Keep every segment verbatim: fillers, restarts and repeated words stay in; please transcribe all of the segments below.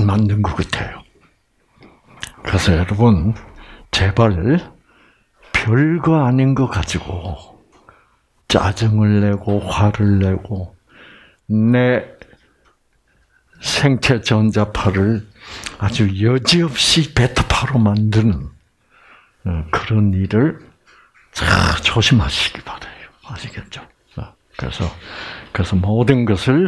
만든 것 같아요. 그래서 여러분, 제발 별거 아닌 거 가지고 짜증을 내고 화를 내고 내 생체 전자파를 아주 여지없이 베타파로 만드는 그런 일을 조심하시기 바라요. 아시겠죠? 그래서 그래서 모든 것을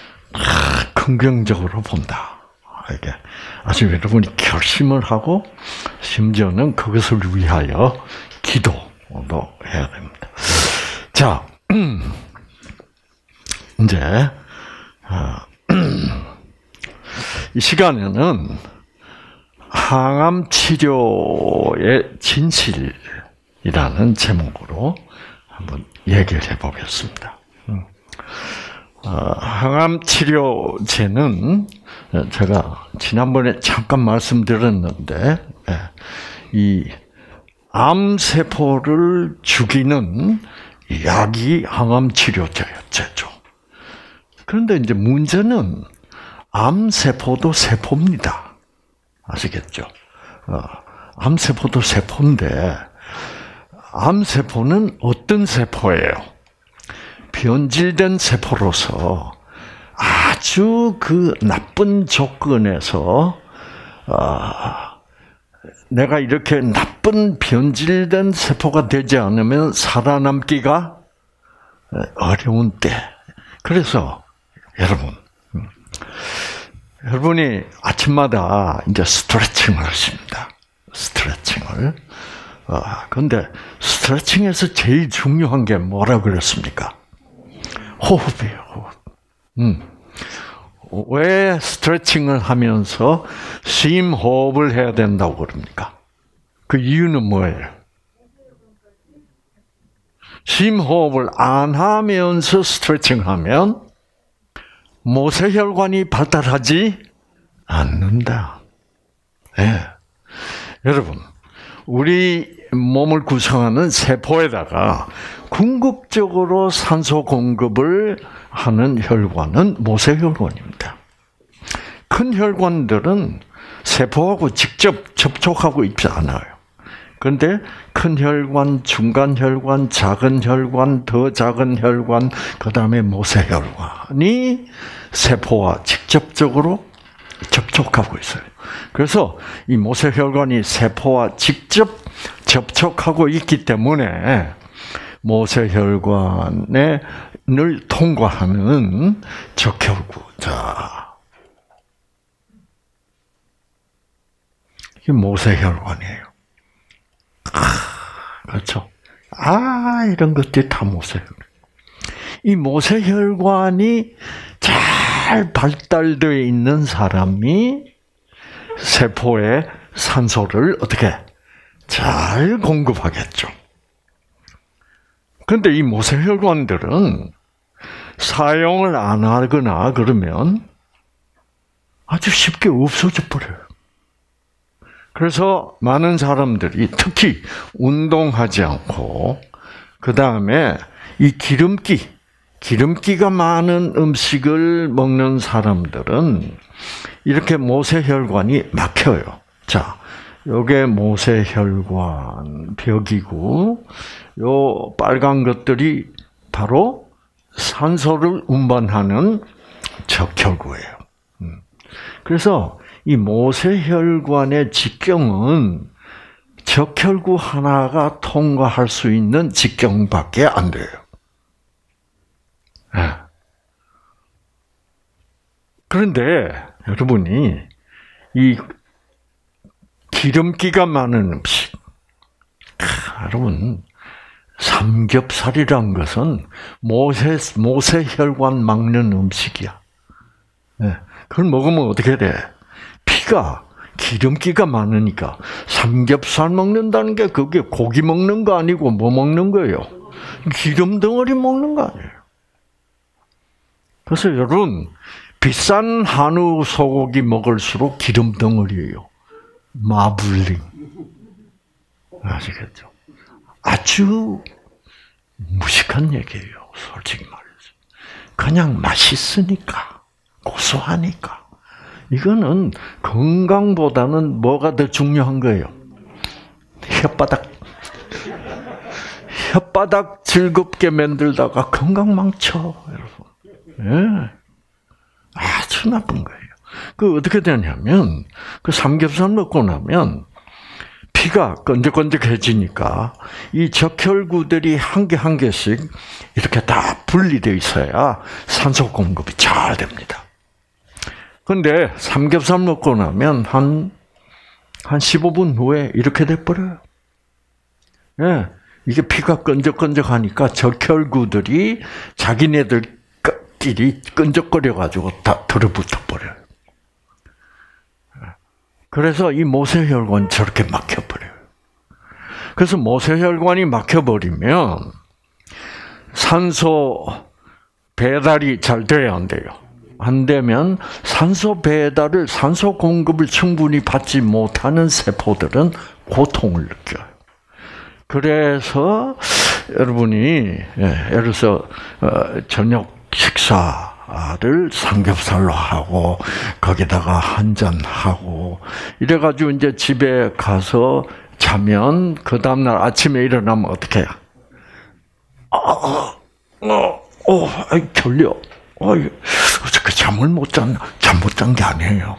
긍정적으로 본다. 이게 아주 여러분이 결심을 하고 심지어는 그것을 위하여 기도도 해야 됩니다. 자, 이제 이 시간에는 항암 치료의 진실이라는 제목으로 한번 얘기를 해보겠습니다. 항암 치료제는 제가 지난번에 잠깐 말씀드렸는데, 이 암세포를 죽이는 약이 항암 치료제죠. 그런데 이제 문제는 암세포도 세포입니다. 아시겠죠? 암세포도 세포인데, 암세포는 어떤 세포예요? 변질된 세포로서 아주 그 나쁜 조건에서 어, 내가 이렇게 나쁜 변질된 세포가 되지 않으면 살아남기가 어려운 때. 그래서 여러분, 여러분이 아침마다 이제 스트레칭을 하십니다. 스트레칭을. 어, 근데 스트레칭에서 제일 중요한 게 뭐라 그랬습니까? 호흡이에요, 호흡. 음. 왜 스트레칭을 하면서 심호흡을 해야 된다고 그럽니까? 그 이유는 뭐예요? 심호흡을 안 하면서 스트레칭하면 모세혈관이 발달하지 않는다. 네. 여러분, 우리 몸을 구성하는 세포에다가 궁극적으로 산소 공급을 하는 혈관은 모세혈관입니다. 큰 혈관들은 세포하고 직접 접촉하고 있지 않아요. 그런데 큰 혈관, 중간 혈관, 작은 혈관, 더 작은 혈관, 그 다음에 모세혈관이 세포와 직접적으로 접촉하고 있어요. 그래서 이 모세혈관이 세포와 직접 접촉하고 있기 때문에 모세혈관을 통과하는 적혈구. 자, 이게 모세혈관이에요. 아, 그렇죠? 아, 이런 것들이 다 모세혈관. 이 모세혈관이 잘 발달되어 있는 사람이 세포에 산소를 어떻게 잘 공급하겠죠. 그런데 이 모세혈관들은 사용을 안 하거나 그러면 아주 쉽게 없어져 버려요. 그래서 많은 사람들이 특히 운동하지 않고 그 다음에 이 기름기, 기름기가 많은 음식을 먹는 사람들은 이렇게 모세혈관이 막혀요. 자, 요게 모세혈관 벽이고, 요 빨간 것들이 바로 산소를 운반하는 적혈구예요. 그래서 이 모세혈관의 직경은 적혈구 하나가 통과할 수 있는 직경밖에 안 돼요. 그런데 여러분이 이 기름기가 많은 음식, 아, 여러분 삼겹살이란 것은 모세 모세혈관 막는 음식이야. 네. 그걸 먹으면 어떻게 돼? 피가 기름기가 많으니까 삼겹살 먹는다는 게 그게 고기 먹는 거 아니고 뭐 먹는 거예요? 기름 덩어리 먹는 거 아니에요. 그래서 여러분 비싼 한우 소고기 먹을수록 기름 덩어리예요. 마블링. 아시겠죠? 아주 무식한 얘기예요. 솔직히 말해서. 그냥 맛있으니까, 고소하니까, 이거는 건강보다는 뭐가 더 중요한 거예요? 혓바닥. 혓바닥 즐겁게 만들다가 건강 망쳐, 여러분. 예. 아주 나쁜 거예요. 그 어떻게 되냐면, 그 삼겹살 먹고 나면 피가 끈적끈적해지니까 이 적혈구들이 한 개 한 개씩 이렇게 다 분리되어 있어야 산소 공급이 잘 됩니다. 근데 삼겹살 먹고 나면 한, 한 십오 분 후에 이렇게 돼버려요. 예. 이게 피가 끈적끈적하니까 적혈구들이 자기네들끼리 끈적거려가지고 다 들어붙어 버려요. 그래서 이 모세혈관이 저렇게 막혀버려요. 그래서 모세혈관이 막혀버리면 산소 배달이 잘 돼야 안 돼요. 안 되면 산소 배달을, 산소 공급을 충분히 받지 못하는 세포들은 고통을 느껴요. 그래서 여러분이 예를 들어서 저녁 식사를 삼겹살로 하고 거기다가 한 잔 하고 이래가지고 이제 집에 가서 자면 그 다음날 아침에 일어나면 어떻게 해요? 아, 어, 어, 아이 졸려. 어이, 어떻게 잠을 못 잤나? 잠 못 잔 게 아니에요.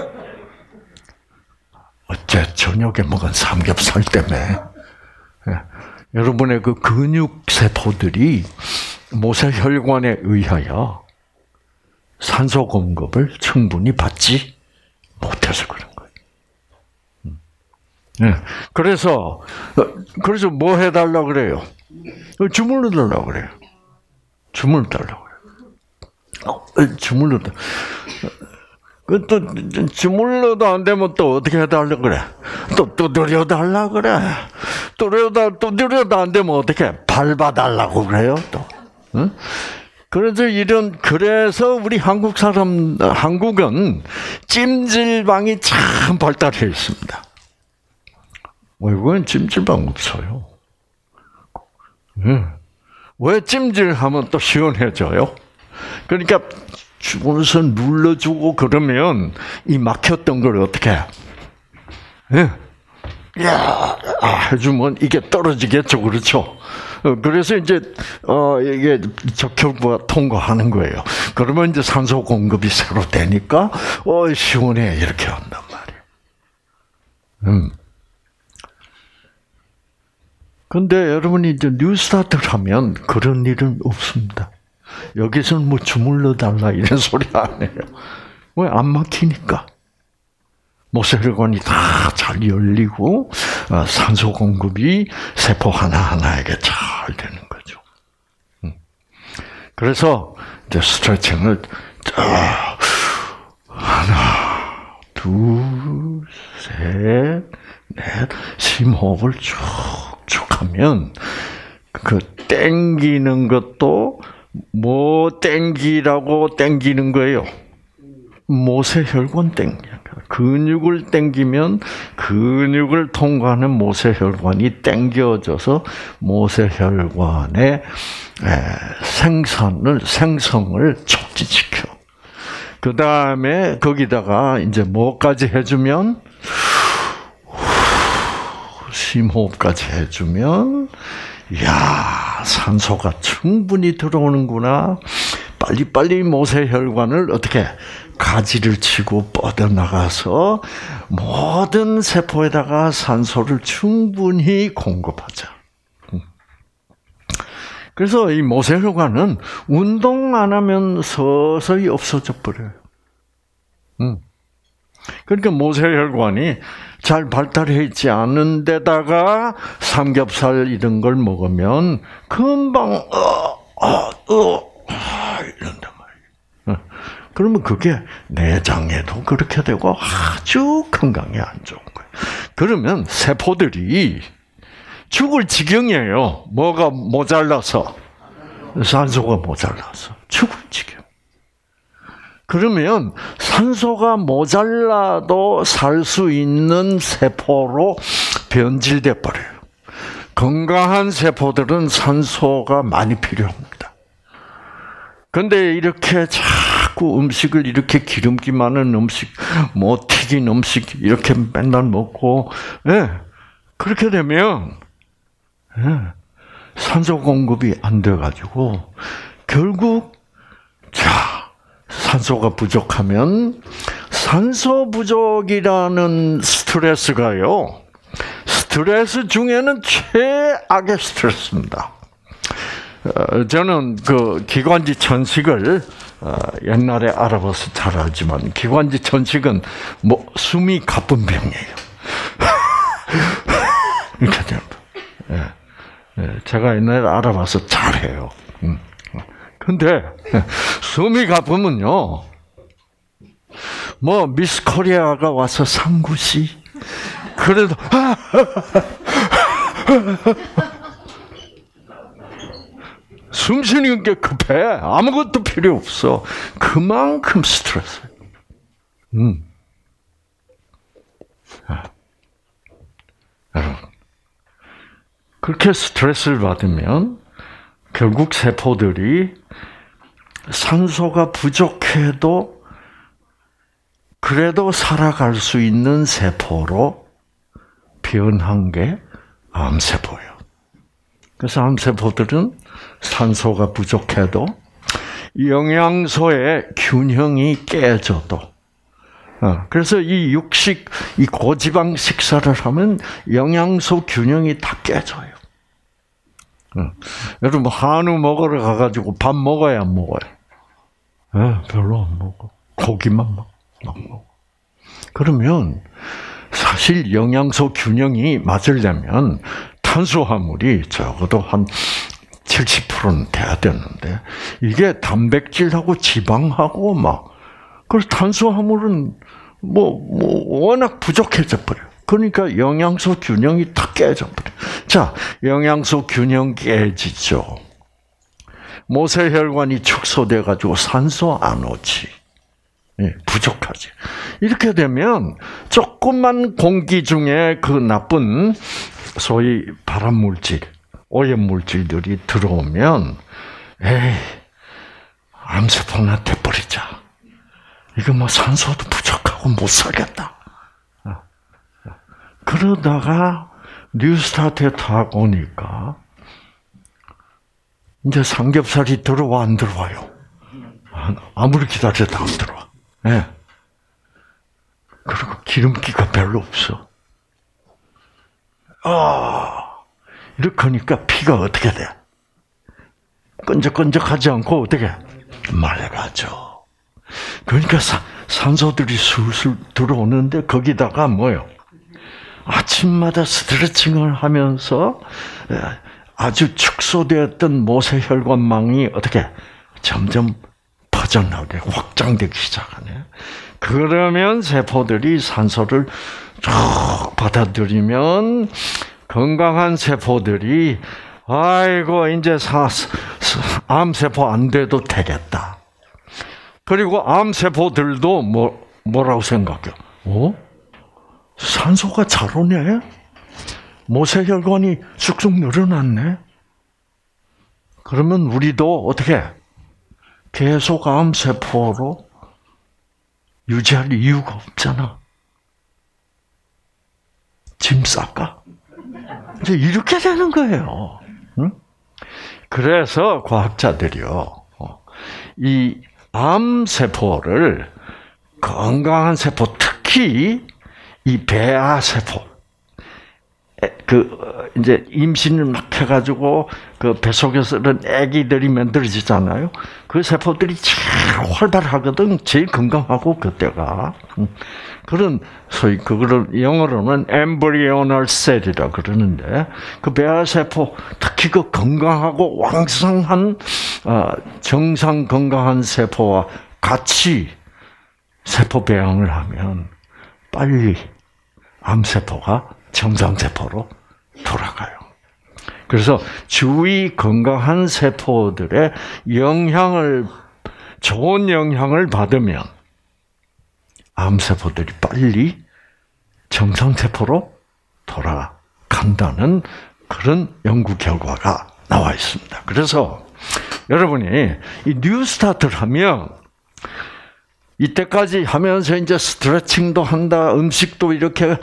어째 저녁에 먹은 삼겹살 때문에. 예. 여러분의 그 근육 세포들이 모세혈관에 의하여 산소 공급을 충분히 받지 못해서 그런 거예요. 예. 그래서 그래서 뭐 해달라 그래요? 주물러 달라 그래요. 주물러 달라 그래요. 주물러 달. 또 주물러도 안 되면 또 어떻게 해달라 그래? 또 두드려 달라 그래. 두드려다 두드려도 안 되면 어떻게 밟아달라고 그래요? 또, 응? 그래서 이런 그래서 우리 한국 사람 한국은 찜질방이 참 발달해 있습니다. 외국은 찜질방 없어요. 응. 왜 찜질하면 또 시원해져요? 그러니까. 주변에서 눌러주고 그러면 이 막혔던 걸 어떻게 해? 예. 야, 해주면 이게 떨어지겠죠, 그렇죠? 그래서 이제 어 이게 적혈구가 통과하는 거예요. 그러면 이제 산소 공급이 새로 되니까 어 시원해 이렇게 한단 말이에요. 음. 근데 여러분이 이제 뉴스타트를 하면 그런 일은 없습니다. 여기서는 뭐 주물러 달라 이런 소리 안 해요. 왜? 안 막히니까. 모세혈관이 다 잘 열리고 산소 공급이 세포 하나하나에게 잘 되는 거죠. 그래서 이제 스트레칭을 하나, 둘, 셋, 넷, 심호흡을 쭉쭉 하면 그 땡기는 것도 뭐 땡기라고 땡기는 거예요? 모세혈관 땡기는 거예요. 근육을 땡기면 근육을 통과하는 모세혈관이 땡겨져서 모세혈관의 생산을 생성을 촉진시켜. 그 다음에 거기다가 이제 뭐까지 해주면 심호흡까지 해주면. 이야, 산소가 충분히 들어오는구나. 빨리빨리 모세혈관을 어떻게 가지를 치고 뻗어나가서 모든 세포에다가 산소를 충분히 공급하자. 그래서 이 모세혈관은 운동 안 하면 서서히 없어져 버려요. 그러니까 모세혈관이 잘 발달해 있지 않은 데다가 삼겹살 이런 걸 먹으면 금방 어, 어, 어, 이런단 말이에요. 그러면 그게 내장에도 그렇게 되고 아주 건강에 안 좋은 거예요. 그러면 세포들이 죽을 지경이에요. 뭐가 모자라서, 산소가 모자라서 죽을 지경. 그러면 산소가 모자라도 살 수 있는 세포로 변질돼 버려요. 건강한 세포들은 산소가 많이 필요합니다. 그런데 이렇게 자꾸 자꾸 음식을 이렇게 기름기 많은 음식, 뭐 튀긴 음식 이렇게 맨날 먹고, 예, 그렇게 되면 예, 산소 공급이 안 돼가지고 결국 자 산소가 부족하면 산소 부족이라는 스트레스가요. 스트레스 중에는 최악의 스트레스입니다. 어, 저는 그 기관지 천식을 어, 옛날에 알아봐서 잘 알지만 기관지 천식은 뭐 숨이 가쁜 병이에요. 이렇게 됩니다. 예, 예, 제가 옛날에 알아봐서 잘해요. 음. 근데 숨이 가쁘면요, 뭐 미스 코리아가 와서 상구씨 그래도 숨 쉬는 게 급해. 아무것도 필요 없어. 그만큼 스트레스. 음. 아. 여러분, 그렇게 스트레스를 받으면 결국 세포들이 산소가 부족해도 그래도 살아갈 수 있는 세포로 변한 게 암세포예요. 그래서 암세포들은 산소가 부족해도 영양소의 균형이 깨져도, 그래서 이 육식, 이 고지방 식사를 하면 영양소 균형이 다 깨져요. 여러분, 한우 먹으러 가가지고 밥 먹어야 안 먹어요? 네, 별로 안 먹어. 고기만 막, 막 먹어. 그러면 사실 영양소 균형이 맞으려면 탄수화물이 적어도 한 칠십 퍼센트는 돼야 되는데, 이게 단백질하고 지방하고 막, 그래서 탄수화물은 뭐, 뭐, 워낙 부족해져 버려요. 그러니까 영양소 균형이 다 깨져 버려요. 자, 영양소 균형 깨지죠. 모세혈관이 축소돼가지고 산소 안 오지. 예, 부족하지. 이렇게 되면 조그만 공기 중에 그 나쁜 소위 발암물질, 오염물질들이 들어오면 에이, 암세포나 돼버리자. 이거 뭐 산소도 부족하고 못 살겠다. 그러다가 뉴스타트에 딱 오니까 이제 삼겹살이 들어와 안 들어와요? 아무리 기다려도 안 들어와. 네. 그리고 기름기가 별로 없어. 아, 이렇게 하니까 피가 어떻게 돼? 끈적끈적하지 않고 어떻게? 맑아져. 그러니까 사, 산소들이 술술 들어오는데 거기다가 뭐요? 아침마다 스트레칭을 하면서 아주 축소되었던 모세혈관망이 어떻게 점점 퍼져나오게 확장되기 시작하네. 그러면 세포들이 산소를 쭉 받아들이면 건강한 세포들이 아이고 이제 사, 암세포 안 돼도 되겠다. 그리고 암세포들도 뭐, 뭐라고 생각해요? 어? 산소가 잘 오네? 모세혈관이 쑥쑥 늘어났네? 그러면 우리도 어떻게 계속 암세포로 유지할 이유가 없잖아. 짐 쌀까? 이제 이렇게 되는 거예요. 응? 그래서 과학자들이요, 이 암세포를 건강한 세포, 특히 이 배아세포, 그 이제 임신을 막 해가지고 그 뱃속에서는 아기들이 만들어지잖아요. 그 세포들이 참 활발하거든. 제일 건강하고 그때가 그런 소위 그거를 영어로는 엠브리오널 셀이라 그러는데 그 배아세포 특히 그 건강하고 왕성한 정상 건강한 세포와 같이 세포 배양을 하면 빨리 암세포가 정상세포로 돌아가요. 그래서 주위 건강한 세포들의 영향을, 좋은 영향을 받으면 암세포들이 빨리 정상세포로 돌아간다는 그런 연구 결과가 나와 있습니다. 그래서 여러분이 이 뉴스타트를 하면 이때까지 하면서 이제 스트레칭도 한다, 음식도 이렇게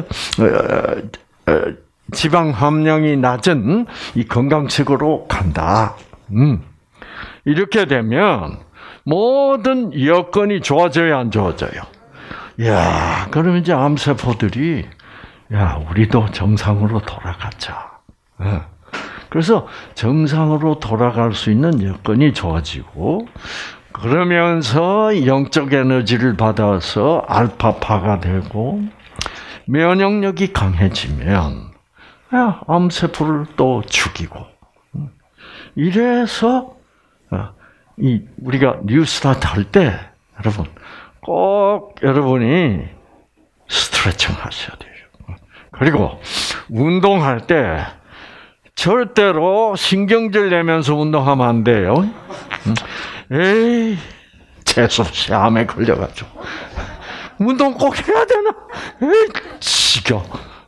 지방 함량이 낮은 이 건강식으로 간다. 음. 이렇게 되면 모든 여건이 좋아져야 안 좋아져요? 야, 그러면 이제 암세포들이 야, 우리도 정상으로 돌아가자. 그래서 정상으로 돌아갈 수 있는 여건이 좋아지고, 그러면서 영적 에너지를 받아서 알파파가 되고 면역력이 강해지면 암세포를 또 죽이고, 이래서 이 우리가 뉴스타트 할 때 여러분 꼭 여러분이 스트레칭 하셔야 돼요. 그리고 운동할 때 절대로 신경질 내면서 운동하면 안 돼요. 에이, 재수없이 암에 걸려가지고 운동 꼭 해야 되나? 에이, 지겨.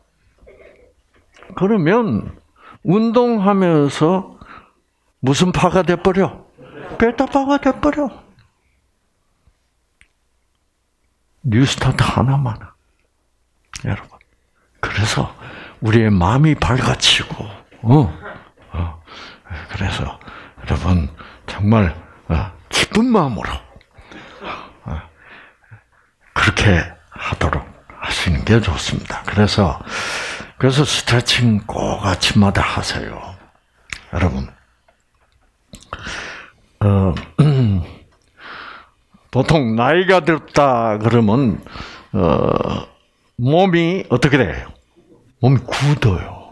그러면 운동하면서 무슨 파가 돼버려? 베타파가 돼버려. 뉴스타트 하나만. 여러분. 그래서 우리의 마음이 밝아지고, 어, 어. 그래서 여러분 정말 어, 기쁜 마음으로 어, 그렇게 하도록 하시는 게 좋습니다. 그래서 그래서 스트레칭 꼭 아침마다 하세요, 여러분. 어, 보통 나이가 들었다 그러면 어, 몸이 어떻게 돼요? 몸이 굳어요.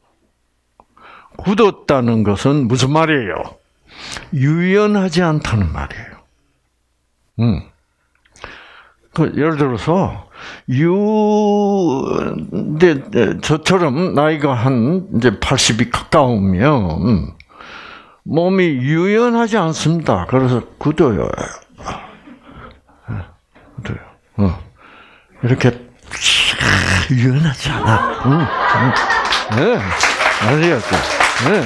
굳었다는 것은 무슨 말이에요? 유연하지 않다는 말이에요. 음. 그 예를 들어서 유, 근데 저처럼 나이가 한 이제 팔십이 가까우면 몸이 유연하지 않습니다. 그래서 굳어요. 굳어요. 어. 이렇게 유연하지 않아. 응. 응. 네. 아시겠죠? 네.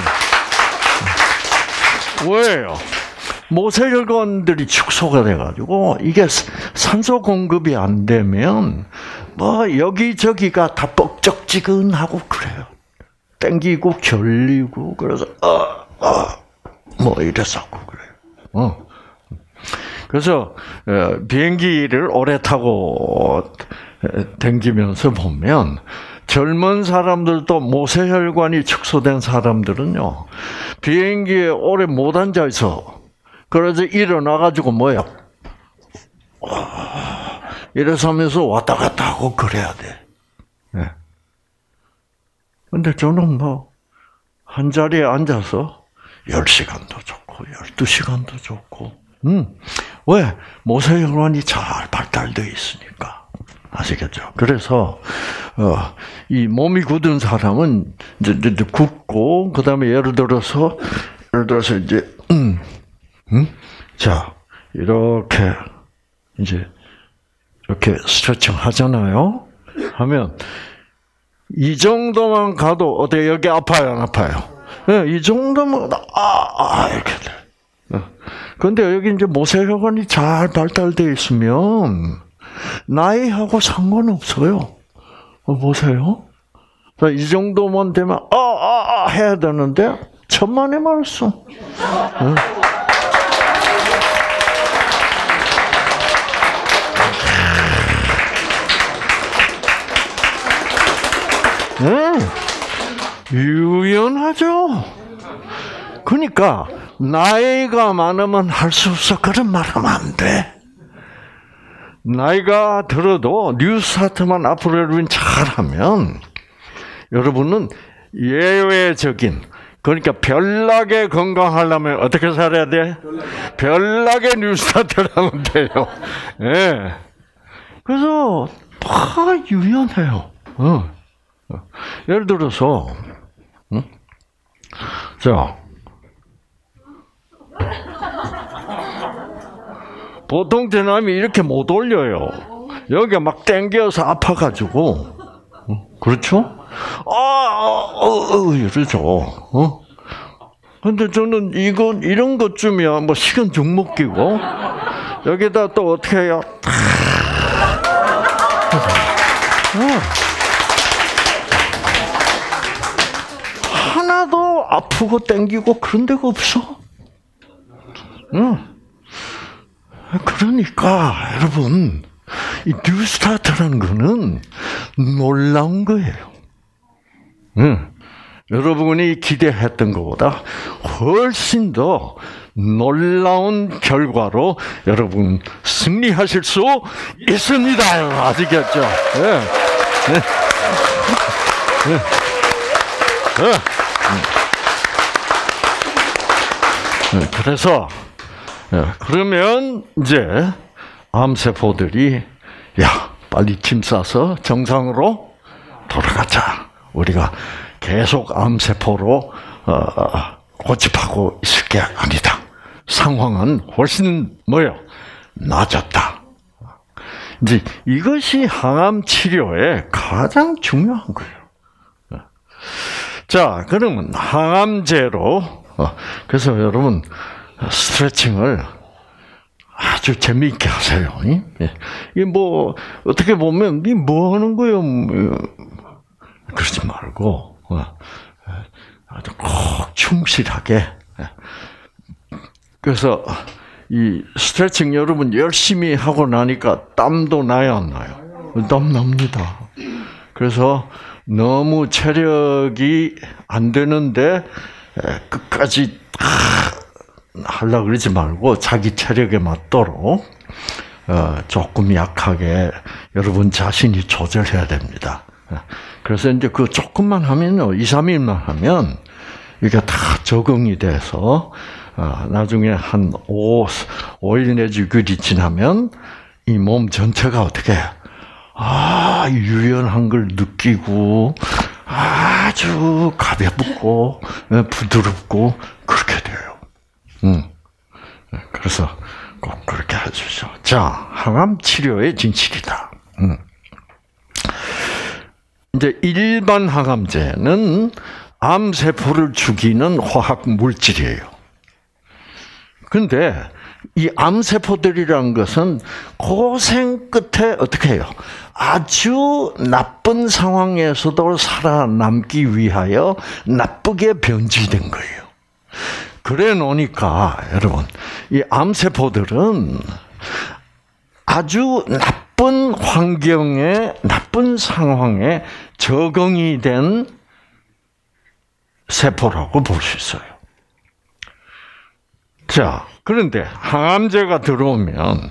왜요? 모세혈관들이 축소가 돼가지고 이게 산소 공급이 안 되면 뭐 여기저기가 다 뻑적지근하고 그래요. 땡기고 결리고 그래서 어, 어, 뭐 이래서고 그래요. 어. 그래서 비행기를 오래 타고 댕기면서 보면 젊은 사람들도 모세혈관이 축소된 사람들은요, 비행기에 오래 못 앉아 있어. 그래서 일어나가지고 뭐야? 이래서 하면서 왔다 갔다 하고 그래야 돼. 네. 근데 저는 뭐, 한 자리에 앉아서 열 시간도 좋고, 열두 시간도 좋고, 음, 왜? 모세혈관이 잘 발달되어 있으니까. 아시겠죠? 그래서, 어, 이 몸이 굳은 사람은 이제, 이제 굳고, 그 다음에 예를 들어서, 예를 들어서 이제, 음, 음? 자, 이렇게, 이제, 이렇게 스트레칭 하잖아요? 하면, 이 정도만 가도, 어때, 여기 아파요, 안 아파요? 네, 이 정도면, 아, 아, 이렇게 돼. 근데 여기 이제 모세혈관이 잘 발달되어 있으면, 나이하고 상관없어요. 어, 보세요. 이 정도만 되면, 아, 아, 아, 해야 되는데, 천만의 말씀. 네. 네. 유연하죠. 그러니까 나이가 많으면 할 수 없어 그런 말 하면 안 돼. 나이가 들어도 뉴스타트만 앞으로 여러분 잘하면 여러분은 예외적인, 그러니까 별나게 건강하려면 어떻게 살아야 돼? 별나게 뉴스타트를 하면 돼요. 예. 네. 그래서 다 유연해요. 어. 예를 들어서, 응? 자, 보통 사람이 이렇게 못 올려요. 여기가 막 땡겨서 아파가지고, 그렇죠? 아, 어, 어, 이러죠. 어? 근데 저는 이거 이런 것쯤이야 뭐 식은 죽 먹기고, 여기다 또 어떻게 해요? 하나도 아프고 땡기고 그런 데가 없어. 응. 그러니까 여러분, 이 뉴스타트라는 거는 놀라운 거예요. 응. 여러분이 기대했던 것보다 훨씬 더 놀라운 결과로 여러분 승리하실 수 있습니다. 아시겠죠? 네. 네. 네. 네. 네. 그래서 그러면 이제 암세포들이 야 빨리 짐 싸서 정상으로 돌아가자. 우리가 계속 암세포로 어, 고집하고 있을 게 아니다. 상황은 훨씬 뭐요? 나아졌다. 이제 이것이 항암 치료의 가장 중요한 거예요. 자, 그러면 항암제로 어, 그래서 여러분 스트레칭을 아주 재미있게 하세요. 이 뭐 어떻게 보면 이 뭐 하는 거예요? 그러지 말고 아주 꼭 충실하게. 그래서 이 스트레칭 여러분 열심히 하고 나니까 땀도 나요, 안 나요? 땀 납니다. 그래서 너무 체력이 안 되는데 끝까지 하려고 그러지 말고 자기 체력에 맞도록 조금 약하게 여러분 자신이 조절해야 됩니다. 그래서 이제 그 조금만 하면요, 이, 삼 일만 하면 이게 다 적응이 돼서 나중에 한 오, 오 일 내지 육 일이 지나면 이 몸 전체가 어떻게 아 유연한 걸 느끼고 아주 가볍고 부드럽고 그렇게 돼요. 음. 그래서 꼭 그렇게 해주죠. 자, 항암 치료의 진실이다. 음. 이제 일반 항암제는 암세포를 죽이는 화학 물질이에요. 근데 이 암세포들이란 것은 고생 끝에 어떻게 해요? 아주 나쁜 상황에서도 살아남기 위하여 나쁘게 변질된 거예요. 그래 놓으니까 여러분, 이 암세포들은 아주 나쁜 환경에, 나쁜 상황에 적응이 된 세포라고 볼 수 있어요. 자, 그런데 항암제가 들어오면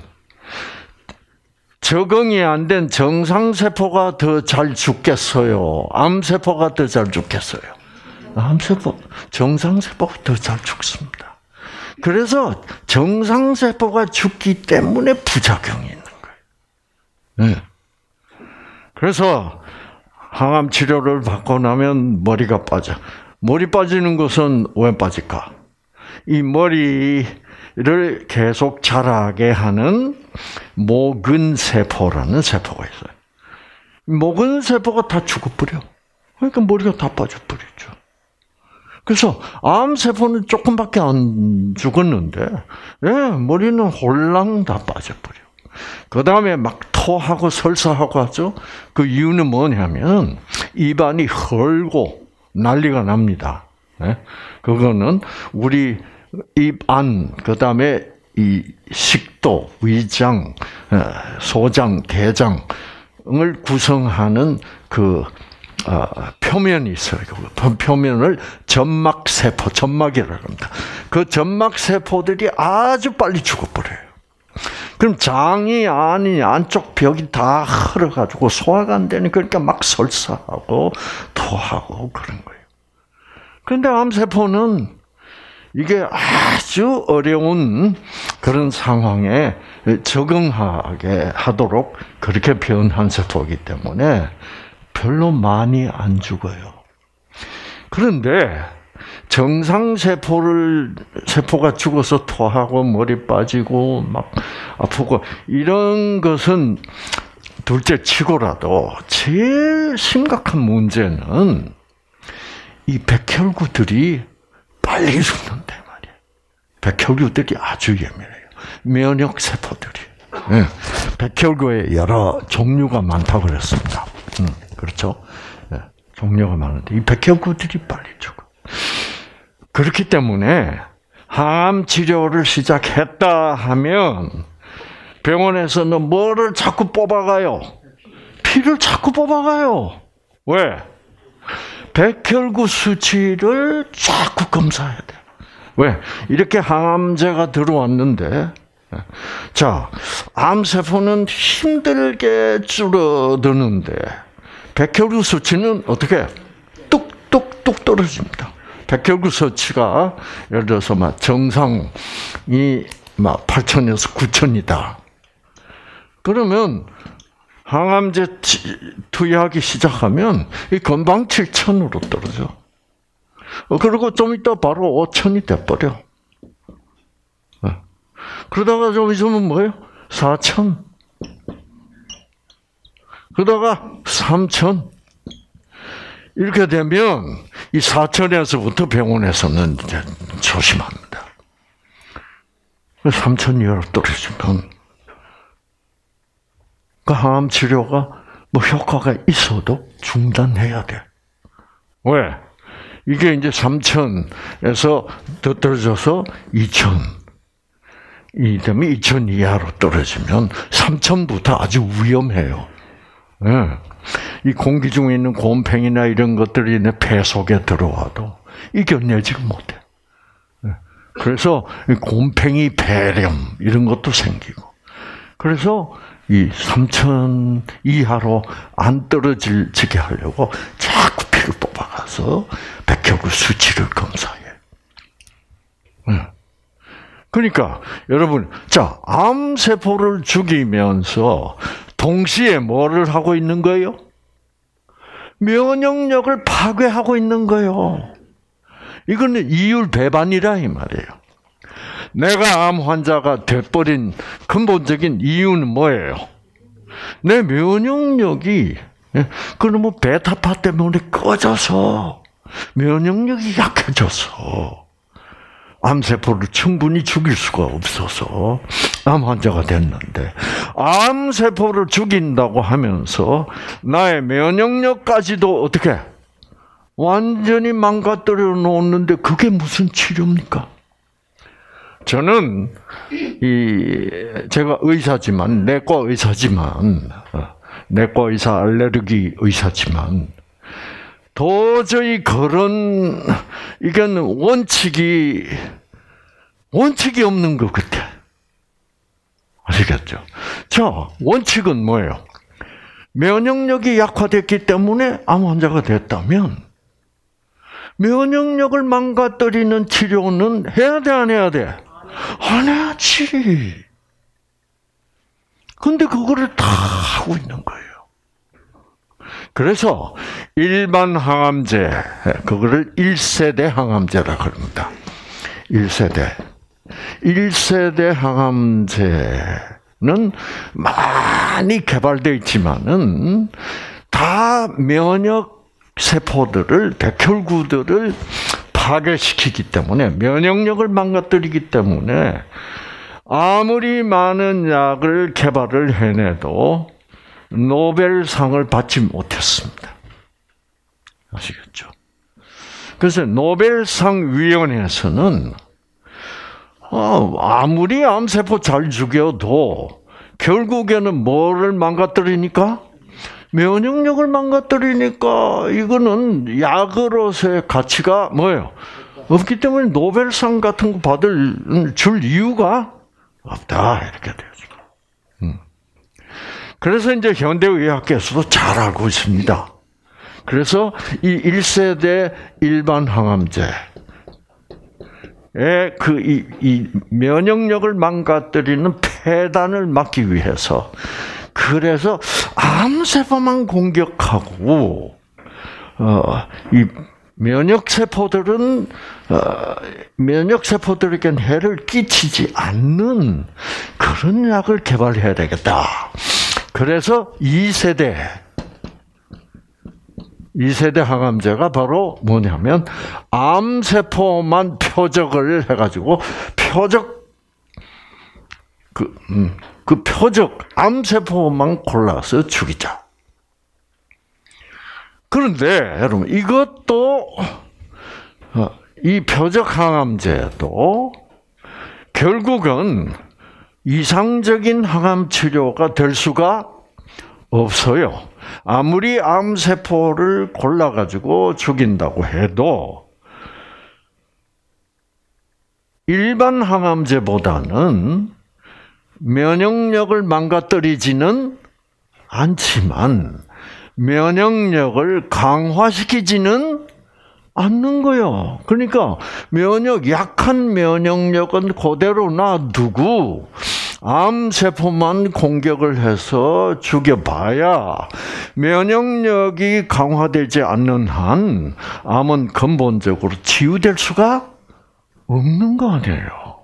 적응이 안 된 정상세포가 더 잘 죽겠어요? 암세포가 더 잘 죽겠어요? 암세포, 정상세포가 더 잘 죽습니다. 그래서 정상세포가 죽기 때문에 부작용이 있는 거예요. 네. 그래서 항암 치료를 받고 나면 머리가 빠져. 머리 빠지는 것은 왜 빠질까? 이 머리를 계속 자라게 하는 모근세포라는 세포가 있어요. 모근세포가 다 죽어버려. 그러니까 머리가 다 빠져버리죠. 그래서 암세포는 조금밖에 안 죽었는데, 예, 머리는 홀랑 다 빠져버려. 그 다음에 막 토하고 설사하고 하죠. 그 이유는 뭐냐면, 입안이 헐고 난리가 납니다. 예? 그거는 우리 입안, 그 다음에 이 식도, 위장, 소장, 대장을 구성하는 그 어, 표면이 있어요. 그 표면을 점막세포, 점막이라고 합니다. 그 점막세포들이 아주 빨리 죽어버려요. 그럼 장이 아니 안쪽 벽이 다 헐어가지고 소화가 안 되니 그러니까 막 설사하고 토하고 그런 거예요. 그런데 암세포는 이게 아주 어려운 그런 상황에 적응하게 하도록 그렇게 변한 세포이기 때문에 별로 많이 안 죽어요. 그런데 정상세포를, 세포가 죽어서 토하고 머리 빠지고 막 아프고 이런 것은 둘째 치고라도 제일 심각한 문제는 이 백혈구들이 빨리 죽는단 말이에요. 백혈구들이 아주 예민해요. 면역 세포들이. 예. 백혈구에 여러 종류가 많다고 그랬습니다. 음, 그렇죠? 예. 종류가 많은데 이 백혈구들이 빨리 죽어. 그렇기 때문에 항암 치료를 시작했다 하면 병원에서는 뭐를 자꾸 뽑아가요? 피를 자꾸 뽑아가요. 왜? 백혈구 수치를 자꾸 검사해야 돼. 왜? 이렇게 항암제가 들어왔는데, 자, 암세포는 힘들게 줄어드는데, 백혈구 수치는 어떻게? 뚝뚝뚝 떨어집니다. 백혈구 수치가, 예를 들어서, 막, 정상이 막 팔천에서 구천이다. 그러면, 항암제 투여하기 시작하면 이 금방 칠천으로 떨어져. 그리고 좀 있다 바로 오천이 돼버려. 그러다가 좀 있으면 뭐예요? 사천. 그러다가 삼천. 이렇게 되면 이 사천에서부터 병원에서는 이제 조심합니다. 삼천 이하로 떨어지면 그 항암 치료가 뭐 효과가 있어도 중단해야 돼. 왜? 이게 이제 삼천에서 더 떨어져서 이천. 이 되면 이천 이하로 떨어지면 삼천부터 아주 위험해요. 네. 이 공기 중에 있는 곰팡이나 이런 것들이 내 폐 속에 들어와도 이겨내지 못해. 네. 그래서 곰팡이 폐렴 이런 것도 생기고. 그래서 이 삼천 이하로 안 떨어지게 하려고 자꾸 피를 뽑아가서 백혈구 수치를 검사해. 그러니까 여러분, 자, 암세포를 죽이면서 동시에 뭐를 하고 있는 거예요? 면역력을 파괴하고 있는 거예요. 이거는 이율 배반이라 이 말이에요. 내가 암 환자가 돼버린 근본적인 이유는 뭐예요? 내 면역력이 그러면 베타파 때문에 꺼져서 면역력이 약해져서 암세포를 충분히 죽일 수가 없어서 암 환자가 됐는데 암세포를 죽인다고 하면서 나의 면역력까지도 어떻게 완전히 망가뜨려 놓는데 그게 무슨 치료입니까? 저는 이 제가 의사지만 내과 의사지만 내과 의사 알레르기 의사지만 도저히 그런 이건 원칙이 원칙이 없는 것 같아. 아시겠죠? 자, 원칙은 뭐예요? 면역력이 약화됐기 때문에 암 환자가 됐다면 면역력을 망가뜨리는 치료는 해야 돼, 안 해야 돼? 안 해야지. 근데 그거를 다 하고 있는 거예요. 그래서 일반 항암제, 그거를 일 세대 항암제라 그럽니다. 일 세대. 일 세대 항암제는 많이 개발되어 있지만은 다 면역 세포들을, 백혈구들을 파괴시키기 때문에, 면역력을 망가뜨리기 때문에 아무리 많은 약을 개발을 해내도 노벨상을 받지 못했습니다. 아시겠죠? 그래서 노벨상 위원회에서는 아무리 암세포 잘 죽여도 결국에는 뭐를 망가뜨리니까? 면역력을 망가뜨리니까 이거는 약으로서의 가치가 뭐예요? 없기 때문에 노벨상 같은 거 받을 줄 이유가 없다, 이렇게 되죠. 음. 그래서 이제 현대의학계에서도 잘 알고 있습니다. 그래서 이 일 세대 일반 항암제의 그 이 이 면역력을 망가뜨리는 폐단을 막기 위해서, 그래서 암세포만 공격하고 어, 이 면역 세포들은 어, 면역 세포들에겐 해를 끼치지 않는 그런 약을 개발해야 되겠다. 그래서 이 세대 이 세대 항암제가 바로 뭐냐면 암세포만 표적을 해가지고 표적 그, 음, 그 표적 암세포만 골라서 죽이자. 그런데 여러분 이것도 이 표적 항암제도 결국은 이상적인 항암 치료가 될 수가 없어요. 아무리 암세포를 골라가지고 죽인다고 해도 일반 항암제보다는 면역력을 망가뜨리지는 않지만 면역력을 강화시키지는 않는 거예요. 그러니까 면역 약한 면역력은 그대로 놔두고 암세포만 공격을 해서 죽여봐야 면역력이 강화되지 않는 한 암은 근본적으로 치유될 수가 없는 거 아니에요.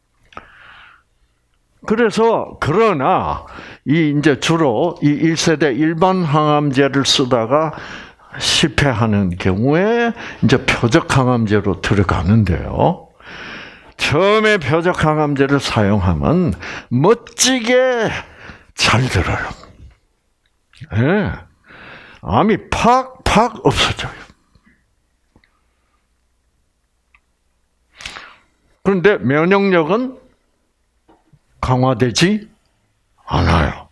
그래서 그러나 이 이제 주로 이 일 세대 일반 항암제를 쓰다가 실패하는 경우에 이제 표적 항암제로 들어가는데요. 처음에 표적 항암제를 사용하면 멋지게 잘 들어요. 네. 암이 팍팍 없어져요. 그런데 면역력은 강화되지 않아요.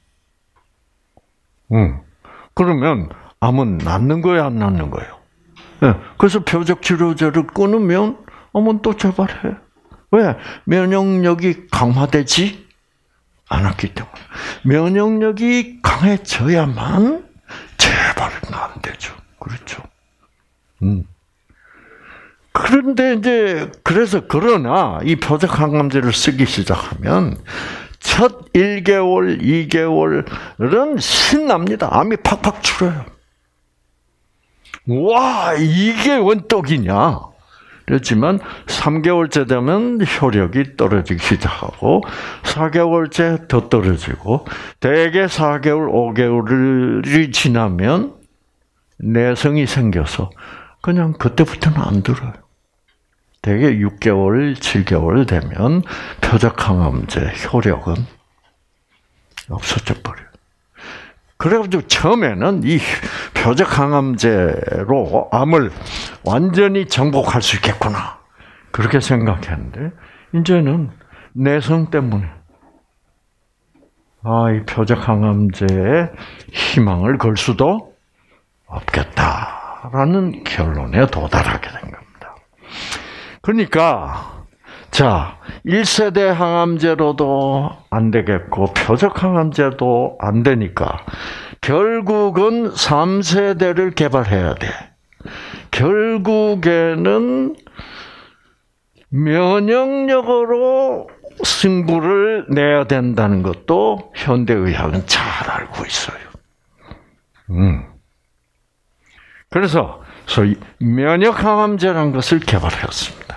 음. 그러면 암은 낫는 거예요, 안 낫는 거예요? 네. 그래서 표적 치료제를 끊으면 암은 또 재발해. 왜? 면역력이 강화되지 않았기 때문에. 면역력이 강해져야만 재발은 안 되죠. 그렇죠? 음. 그런데 이제 그래서 그러나 이 표적 항암제를 쓰기 시작하면 첫 일 개월, 이 개월은 신납니다. 암이 팍팍 줄어요. 와, 이게 원떡이냐? 그렇지만 삼 개월째 되면 효력이 떨어지기 시작하고 사 개월째 더 떨어지고 대개 사 개월, 오 개월이 지나면 내성이 생겨서 그냥 그때부터는 안 들어요. 대개 육 개월, 칠 개월 되면 표적 항암제 효력은 없어져 버려요. 그래가지고 처음에는 이 표적 항암제로 암을 완전히 정복할 수 있겠구나 그렇게 생각했는데 이제는 내성 때문에 아, 이 표적 항암제에 희망을 걸 수도 없겠다라는 결론에 도달하게 된 겁니다. 그러니까 자, 일 세대 항암제로도 안 되겠고 표적 항암제도 안 되니까 결국은 삼 세대를 개발해야 돼. 결국에는 면역력으로 승부를 내야 된다는 것도 현대의학은 잘 알고 있어요. 음. 그래서 소위 면역 항암제라는 것을 개발했습니다.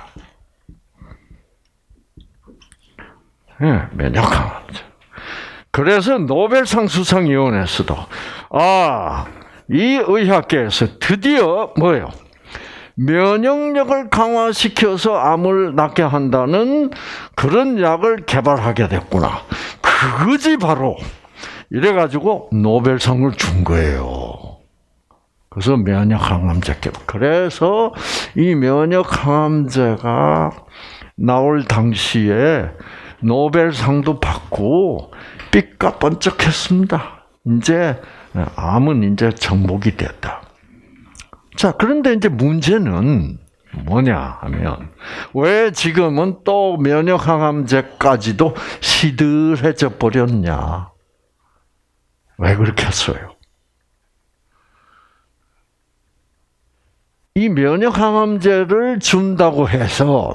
네, 면역 항암제. 그래서 노벨상 수상위원회에서도 아, 이 의학계에서 드디어 뭐예요? 면역력을 강화시켜서 암을 낫게 한다는 그런 약을 개발하게 됐구나. 그것이 바로 이래가지고 노벨상을 준 거예요. 그래서 면역 항암제 개발. 그래서 이 면역 항암제가 나올 당시에 노벨상도 받고 삐까번쩍했습니다. 이제 암은 이제 정복이 됐다. 자, 그런데 이제 문제는 뭐냐 하면 왜 지금은 또 면역 항암제까지도 시들해져 버렸냐? 왜 그렇게 했어요? 이 면역 항암제를 준다고 해서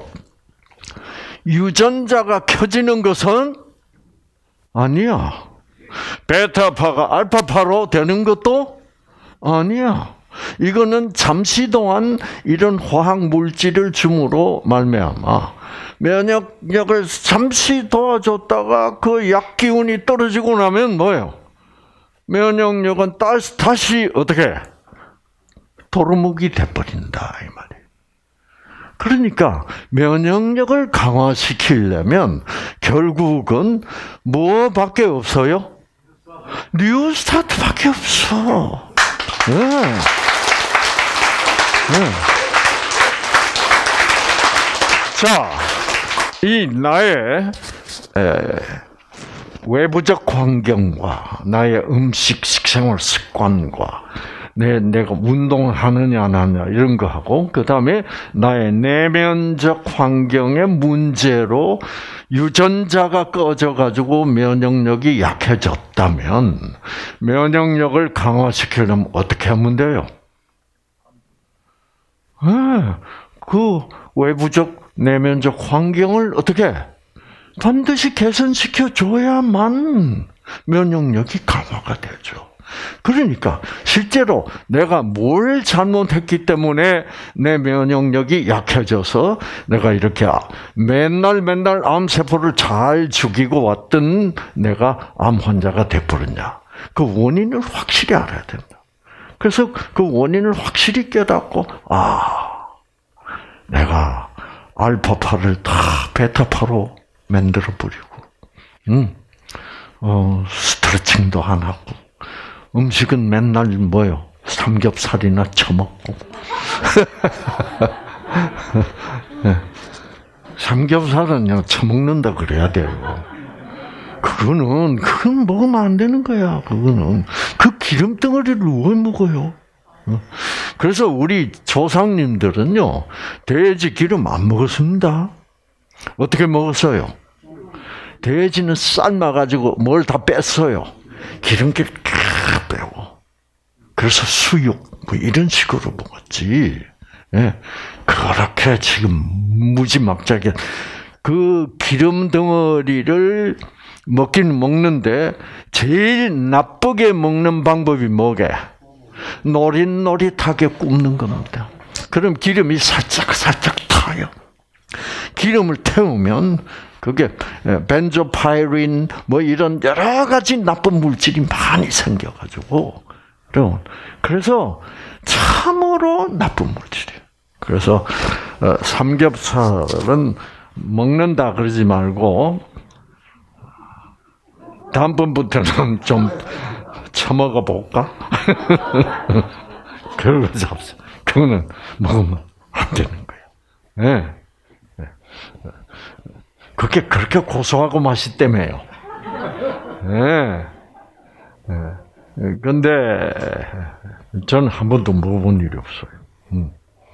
유전자가 켜지는 것은 아니야. 베타파가 알파파로 되는 것도 아니야. 이거는 잠시 동안 이런 화학 물질을 줌으로 말미암아 면역력을 잠시 도와줬다가 그 약 기운이 떨어지고 나면 뭐예요? 면역력은 다시 어떻게 도루묵이 돼버린다 이 말이에요. 그러니까 면역력을 강화시키려면 결국은 뭐밖에 없어요? 뉴스타트밖에 없어. 네. 네. 자, 이 나의 에, 외부적 환경과 나의 음식 식생활 습관과 내, 내가 운동을 하느냐 안 하느냐 이런 거 하고 그다음에 나의 내면적 환경의 문제로 유전자가 꺼져가지고 면역력이 약해졌다면 면역력을 강화시키려면 어떻게 하면 돼요? 네, 그 외부적 내면적 환경을 어떻게 반드시 개선시켜 줘야만 면역력이 강화가 되죠. 그러니까 실제로 내가 뭘 잘못했기 때문에 내 면역력이 약해져서 내가 이렇게 맨날 맨날 암세포를 잘 죽이고 왔던 내가 암 환자가 돼버렸냐. 그 원인을 확실히 알아야 된다. 그래서 그 원인을 확실히 깨닫고 아, 내가 알파파를 다 베타파로 만들어 버리고, 음, 어, 스트레칭도 안 하고, 음식은 맨날 뭐요? 삼겹살이나 처먹고. 삼겹살은 그냥 처먹는다 그래야 돼요. 그거는, 그건 먹으면 안 되는 거야, 그거는. 그 기름 덩어리를 왜 먹어요? 그래서 우리 조상님들은요, 돼지 기름 안 먹었습니다. 어떻게 먹었어요? 돼지는 삶아가지고 뭘 다 뺐어요. 기름기를 쫙 빼고. 그래서 수육, 뭐 이런 식으로 먹었지. 예. 그렇게 지금 무지막지하게 그 기름 덩어리를 먹긴 먹는데 제일 나쁘게 먹는 방법이 뭐게? 노릿노릿하게 굽는 겁니다. 그럼 기름이 살짝 살짝 타요. 기름을 태우면 그게 벤조파이린 뭐 이런 여러 가지 나쁜 물질이 많이 생겨가지고 그래서 참으로 나쁜 물질이에요. 그래서 삼겹살은 먹는다 그러지 말고 다음번부터는 좀 처먹어 볼까? 그런 거 잡수. 그거는 먹으면 안 되는 거예요. 네. 그게 그렇게 고소하고 맛있다며요. 네. 네. 근데 저는 한 번도 먹어본 일이 없어요. 음.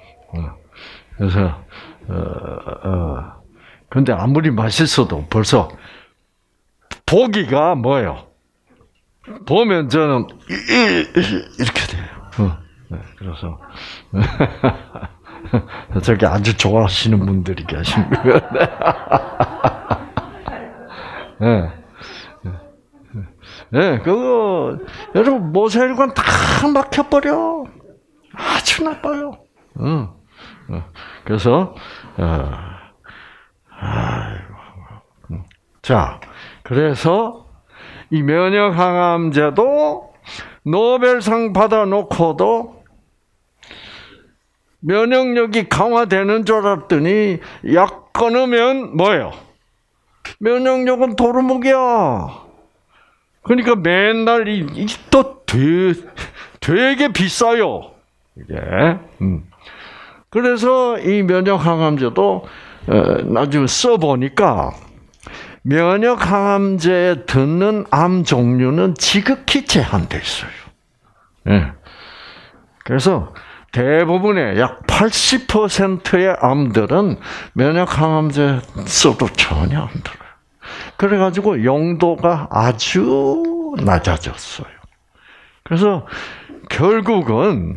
그래서 어, 어. 근데 아무리 맛있어도 벌써 보기가 뭐예요? 보면 저는 이렇게 돼요. 어. 네. 그래서 저기 아주 좋아하시는 분들이 계십니다. 네. 네, 그거, 여러분, 모세혈관 다 막혀버려. 아주 나빠요. 응. 그래서, 어, 아이고. 자, 그래서, 이 면역항암제도 노벨상 받아놓고도 면역력이 강화되는 줄 알았더니 약 끊으면 뭐예요? 면역력은 도루묵이야. 그러니까 맨날 이 또 되게 비싸요. 이게. 음. 그래서 이 면역항암제도 나중에 써보니까 면역항암제에 듣는 암 종류는 지극히 제한돼 있어요. 네. 그래서 대부분의 약 팔십 퍼센트의 암들은 면역항암제 써도 전혀 안 들어요. 그래가지고 용도가 아주 낮아졌어요. 그래서 결국은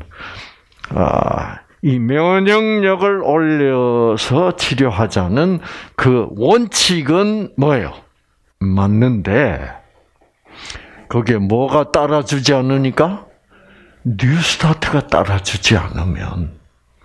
이 면역력을 올려서 치료하자는 그 원칙은 뭐예요? 맞는데 거기에 뭐가 따라주지 않으니까? 뉴스타트가 따라주지 않으면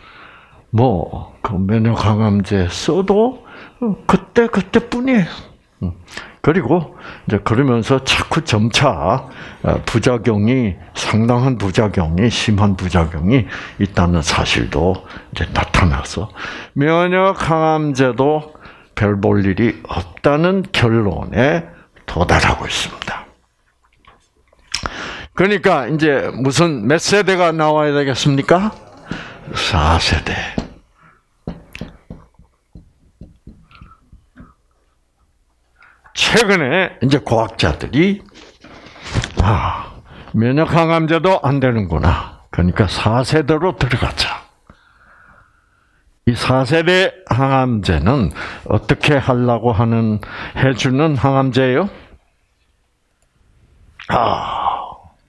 뭐 그 면역항암제 써도 그때 그때뿐이에요. 그리고 이제 그러면서 자꾸 점차 부작용이 상당한 부작용이 심한 부작용이 있다는 사실도 이제 나타나서 면역 항암제도 별 볼 일이 없다는 결론에 도달하고 있습니다. 그러니까 이제 무슨 몇 세대가 나와야 되겠습니까? 사 세대. 최근에 이제 과학자들이 아, 면역 항암제도 안 되는구나. 그러니까 사 세대로 들어가자. 이 사 세대 항암제는 어떻게 하려고 하는 해주는 항암제예요? 아,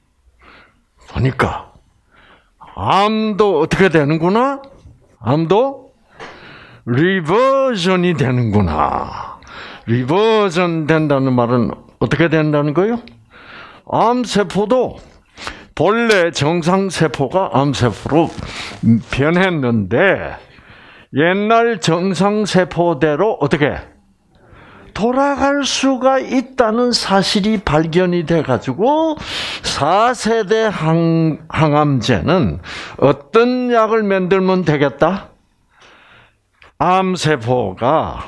보니까 암도 어떻게 되는구나? 암도 리버전이 되는구나. 리버전 된다는 말은 어떻게 된다는 거예요? 암세포도 본래 정상세포가 암세포로 변했는데 옛날 정상세포대로 어떻게 돌아갈 수가 있다는 사실이 발견이 돼가지고 사 세대 항, 항암제는 어떤 약을 만들면 되겠다? 암세포가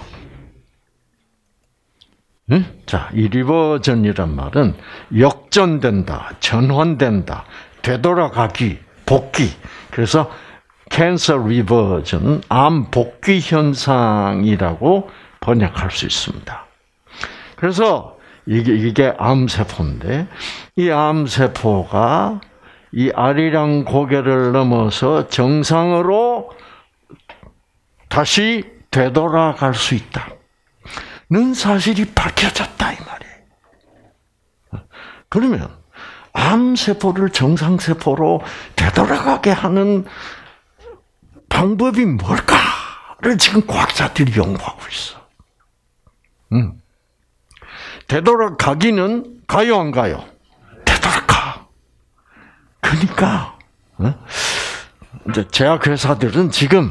응? 자, 이 리버전이란 말은 역전된다, 전환된다, 되돌아가기, 복귀. 그래서 캔서 리버전은 암 복귀 현상이라고 번역할 수 있습니다. 그래서 이게 이게 암세포인데 이 암세포가 이 아리랑 고개를 넘어서 정상으로 다시 되돌아갈 수 있다. 는 사실이 밝혀졌다 이 말이에요. 그러면 암세포를 정상세포로 되돌아가게 하는 방법이 뭘까를 지금 과학자들이 연구하고 있어. 음. 되돌아가기는 가요 안 가요? 되돌아가. 그러니까 어? 이제 제약회사들은 지금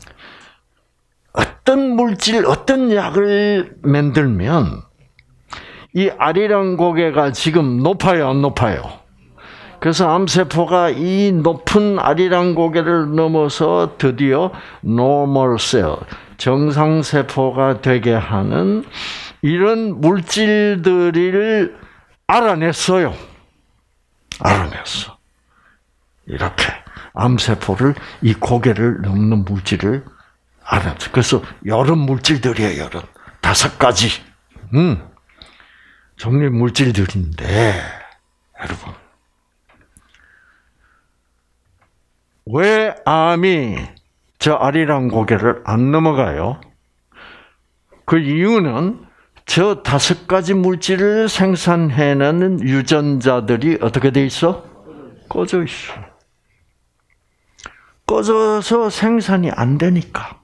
어떤 물질, 어떤 약을 만들면 이 아리랑 고개가 지금 높아요, 안 높아요? 그래서 암세포가 이 높은 아리랑 고개를 넘어서 드디어 normal cell, 정상세포가 되게 하는 이런 물질들을 알아냈어요. 알아냈어. 이렇게 암세포를 이 고개를 넘는 물질을 알았어. 그래서 여러 물질들이에요. 여러 다섯 가지 음, 종류 물질들인데 여러분 왜 암이 저 아리랑 고개를 안 넘어가요? 그 이유는 저 다섯 가지 물질을 생산해내는 유전자들이 어떻게 돼 있어? 꺼져 있어. 꺼져서 생산이 안 되니까.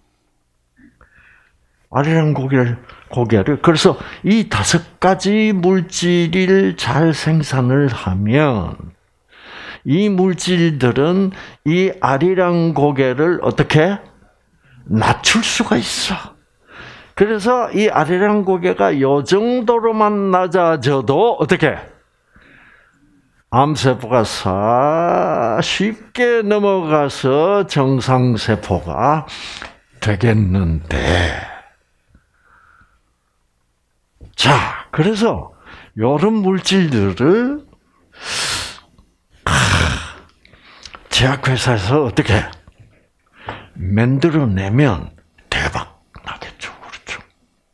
아리랑 고개를, 고개를. 그래서 이 다섯 가지 물질을 잘 생산을 하면 이 물질들은 이 아리랑 고개를 어떻게 낮출 수가 있어. 그래서 이 아리랑 고개가 요 정도로만 낮아져도 어떻게 암세포가 사 쉽게 넘어가서 정상세포가 되겠는데. 자, 그래서 이런 물질들을 제약회사에서 어떻게 만들어내면 대박 나겠죠. 그렇죠.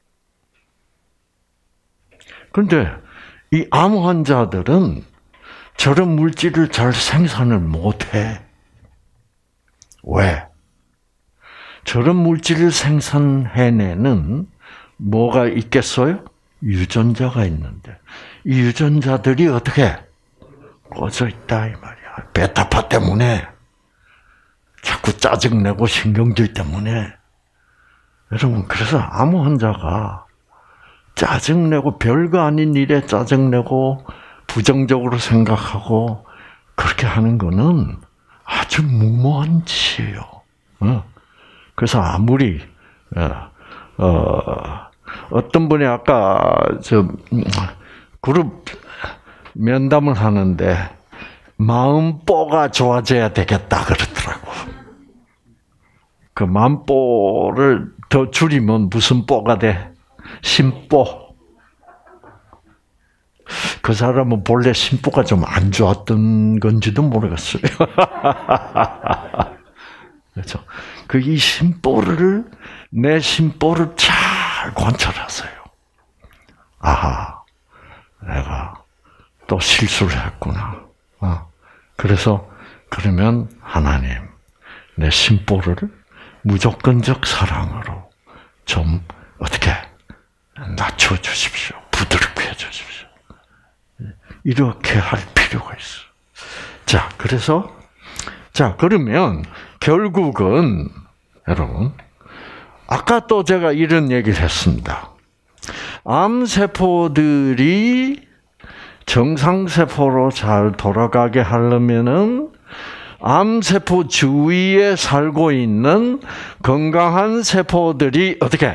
그런데 이 암 환자들은 저런 물질을 잘 생산을 못해. 왜? 저런 물질을 생산해내는 뭐가 있겠어요? 유전자가 있는데 이 유전자들이 어떻게 꺼져 있다 이 말이야. 베타파 때문에 자꾸 짜증내고 신경질 때문에. 여러분 그래서 암 환자가 짜증내고 별거 아닌 일에 짜증내고 부정적으로 생각하고 그렇게 하는 거는 아주 무모한 짓이에요. 그래서 아무리 어, 어떤 분이 아까 저 그룹 면담을 하는데 마음뽀가 좋아져야 되겠다 그러더라고. 그 마음뽀를 더 줄이면 무슨 뽀가 돼? 심뽀. 그 사람은 본래 심뽀가 좀 안 좋았던 건지도 모르겠어요. 그렇죠. 그 이 심뽀를 내 심뽀를 잘 관찰하세요. 아하, 내가 또 실수를 했구나. 어. 그래서 그러면 하나님, 내 심보를 무조건적 사랑으로 좀 어떻게 낮춰 주십시오. 부드럽게 해 주십시오. 이렇게 할 필요가 있어. 자, 그래서 자 그러면 결국은 여러분 아까 또 제가 이런 얘기를 했습니다. 암세포들이 정상세포로 잘 돌아가게 하려면은 암세포 주위에 살고 있는 건강한 세포들이 어떻게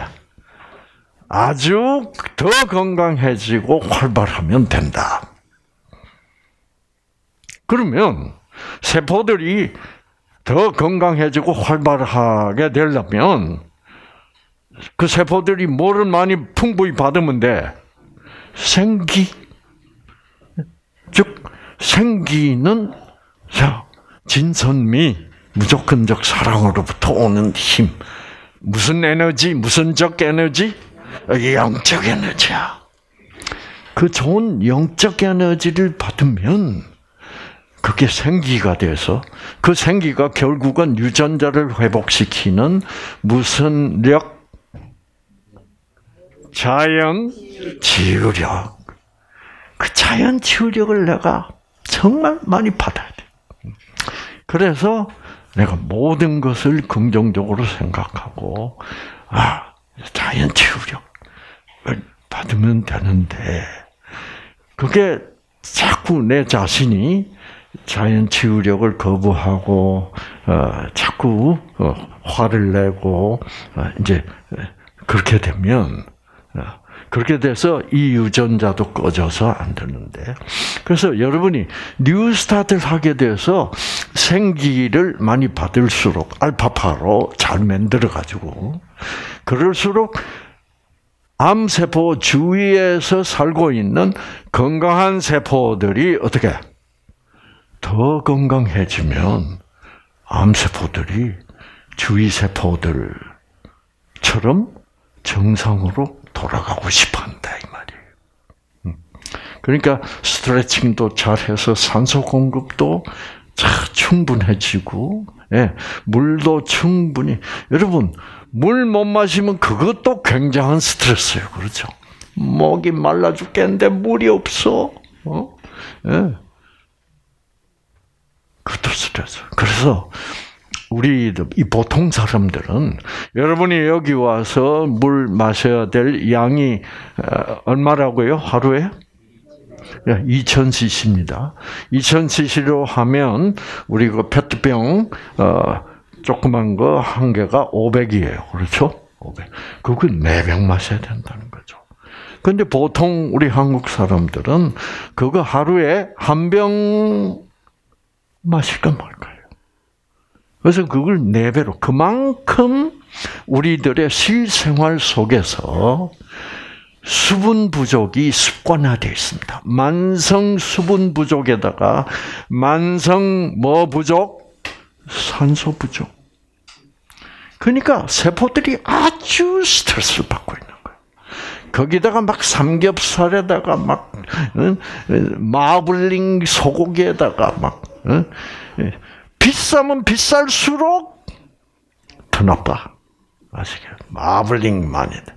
아주 더 건강해지고 활발하면 된다. 그러면 세포들이 더 건강해지고 활발하게 되려면 그 세포들이 뭐를 많이 풍부히 받으면 돼? 생기. 즉 생기는 자 진선미 무조건적 사랑으로부터 오는 힘. 무슨 에너지? 무슨 적 에너지? 영적 에너지야. 그 좋은 영적 에너지를 받으면 그게 생기가 돼서 그 생기가 결국은 유전자를 회복시키는 무슨 력? 자연 치유력. 그 자연 치유력을 내가 정말 많이 받아야 돼. 그래서 내가 모든 것을 긍정적으로 생각하고 아 자연 치유력을 받으면 되는데 그게 자꾸 내 자신이 자연 치유력을 거부하고 어, 자꾸 어, 화를 내고 어, 이제 그렇게 되면 어, 그렇게 돼서 이 유전자도 꺼져서 안 되는데 그래서 여러분이 뉴스타트를 하게 돼서 생기를 많이 받을수록 알파파로 잘 만들어 가지고 그럴수록 암세포 주위에서 살고 있는 건강한 세포들이 어떻게 더 건강해지면 암세포들이 주위 세포들처럼 정상으로 돌아가고 싶어한다 이 말이에요. 그러니까 스트레칭도 잘해서 산소 공급도 잘 충분해지고, 예, 물도 충분히. 여러분 물 못 마시면 그것도 굉장한 스트레스예요, 그렇죠? 목이 말라 죽겠는데 물이 없어, 어? 예. 그것도 스트레스. 그래서 우리 이 보통 사람들은 여러분이 여기 와서 물 마셔야 될 양이 얼마라고요? 하루에? 이천 씨씨입니다. 이천 씨씨로 하면 우리 그 페트병 어, 조그만 거 한 개가 오백이에요. 그렇죠? 오백. 그걸 네 병 마셔야 된다는 거죠. 근데 보통 우리 한국 사람들은 그거 하루에 한 병 마실까 말까요? 그래서 그걸 네 배로 그만큼 우리들의 실생활 속에서 수분 부족이 습관화되어 있습니다. 만성 수분 부족에다가 만성 뭐 부족? 산소 부족. 그러니까 세포들이 아주 스트레스를 받고 있는 거예요. 거기다가 막 삼겹살에다가 막 마블링 소고기에다가 막 비싸면 비쌀수록 더 나빠. 아시겠어요? 마블링 많이 돼.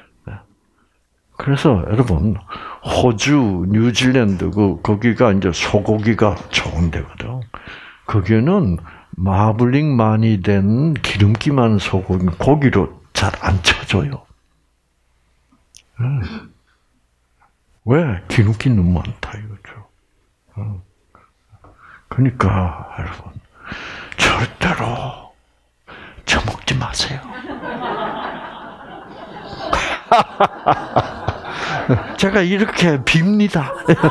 그래서 여러분 호주, 뉴질랜드 그 거기가 이제 소고기가 좋은 데거든. 거기는 마블링 많이 된 기름기 많은 소고기 고기로 잘 안 쳐줘요. 왜? 기름기 너무 많다 이거죠. 그러니까 여러분 절대로 처먹지 마세요. 제가 이렇게 빕니다.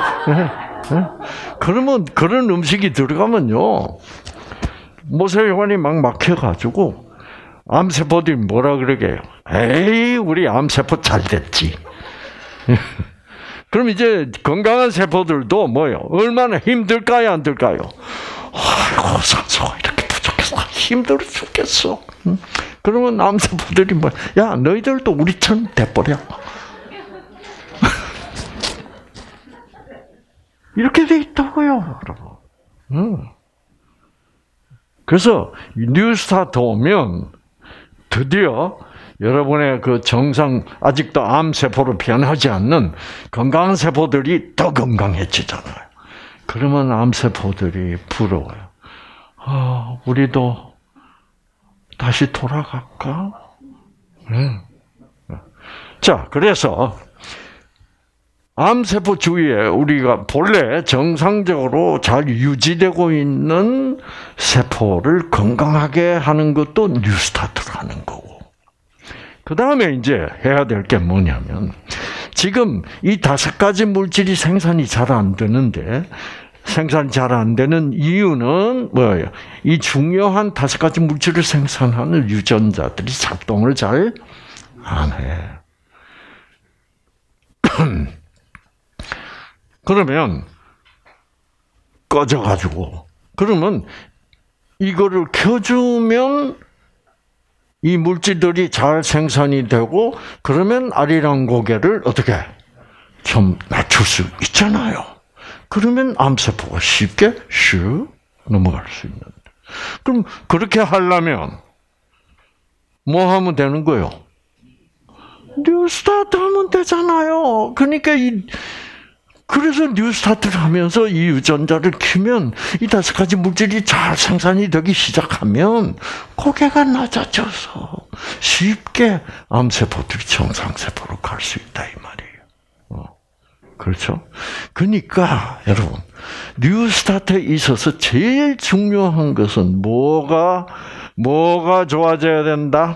그러면 그런 음식이 들어가면요, 모세혈관이 막 막혀가지고 암세포들이 뭐라 그러게요? 에이, 우리 암세포 잘 됐지. 그럼 이제 건강한 세포들도 뭐요? 얼마나 힘들까요, 안 들까요? 아이고, 산소가 이렇게 부족해서 힘들어 죽겠어. 그러면 암세포들이 뭐, 야, 너희들도 우리처럼 돼버려. 이렇게 돼 있다고요, 여러분. 음. 그래서 뉴스타트 오면 드디어 여러분의 그 정상, 아직도 암세포로 변하지 않는 건강한 세포들이 더 건강해지잖아요. 그러면 암세포들이 부러워요. 아, 우리도 다시 돌아갈까? 네. 자, 그래서 암세포 주위에 우리가 본래 정상적으로 잘 유지되고 있는 세포를 건강하게 하는 것도 뉴스타트를 하는 거고. 그 다음에 이제 해야 될 게 뭐냐면, 지금 이 다섯 가지 물질이 생산이 잘 안 되는데, 생산이 잘 안 되는 이유는 뭐예요? 이 중요한 다섯 가지 물질을 생산하는 유전자들이 작동을 잘 안 해. 그러면 꺼져가지고, 그러면 이거를 켜주면 이 물질들이 잘 생산이 되고, 그러면 아리랑 고개를 어떻게 좀 낮출 수 있잖아요. 그러면 암세포가 쉽게 슉 넘어갈 수 있는데. 그럼 그렇게 하려면 뭐 하면 되는 거예요? 뉴스타트 하면 되잖아요. 그러니까 이 그래서 뉴스타트를 하면서 이 유전자를 키면 이 다섯 가지 물질이 잘 생산이 되기 시작하면 고개가 낮아져서 쉽게 암세포들이 정상세포로 갈 수 있다 이 말이에요. 어. 그렇죠? 그러니까 여러분, 뉴스타트에 있어서 제일 중요한 것은 뭐가 뭐가 좋아져야 된다?